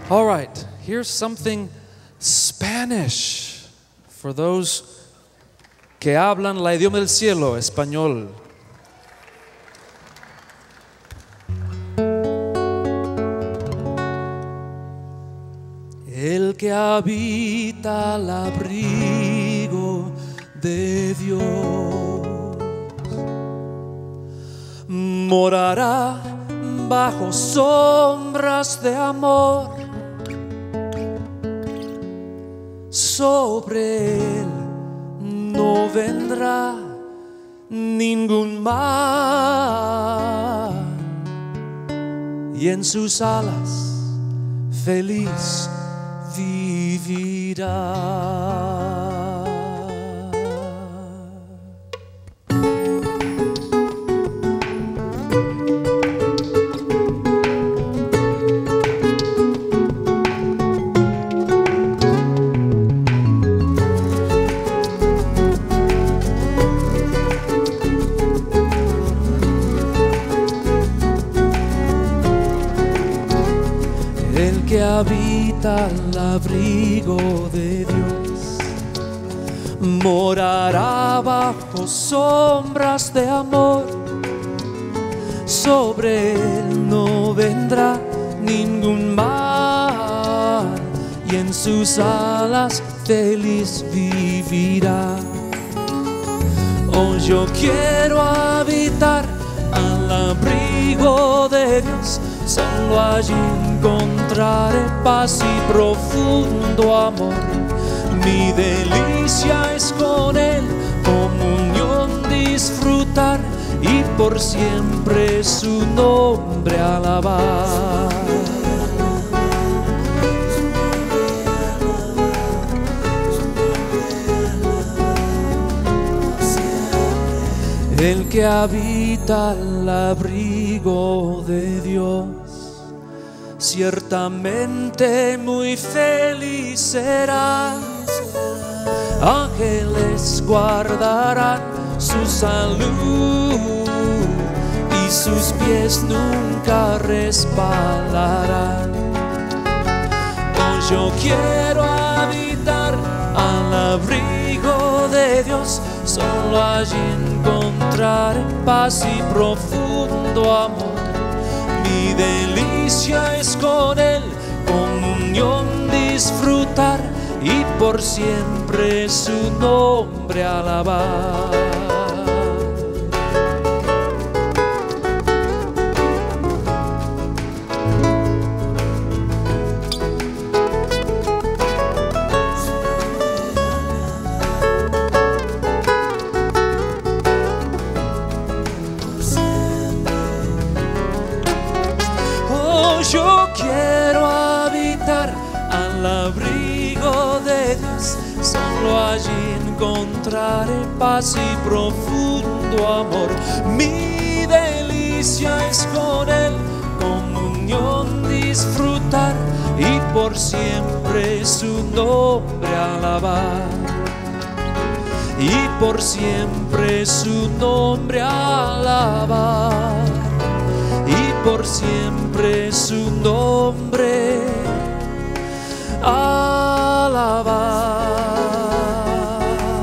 All right, here's something Spanish for those que hablan la idioma del cielo, español. El que habita al abrigo de Dios morará bajo sombras de amor. Sobre él no vendrá ningún mal, y en sus alas feliz vivirá. El que habita al abrigo de Dios morará bajo sombras de amor. Sobre él no vendrá ningún mal, y en sus alas feliz vivirá. Oh, yo quiero habitar al abrigo de Dios, solo allí encontraré paz y profundo amor. Mi delicia es con él, comunión disfrutar y por siempre su nombre alabar. El que habita al abrigo de Dios ciertamente muy feliz será. Ángeles guardarán su salud y sus pies nunca resbalarán. Oh, yo quiero habitar al abrigo de Dios, solo allí encontraré paz y profundo amor. Mi delicia es con él, comunión disfrutar y por siempre su nombre alabar. Yo quiero habitar al abrigo de Dios, solo allí encontraré paz y profundo amor. Mi delicia es con él, comunión disfrutar y por siempre su nombre alabar. Y por siempre su nombre alabar. Y por siempre su nombre alabar.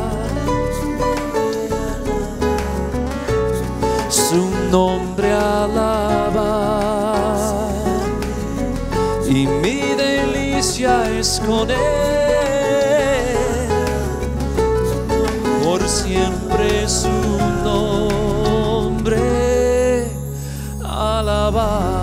Su nombre alabar. Y mi delicia es con él, por siempre su nombre alabar.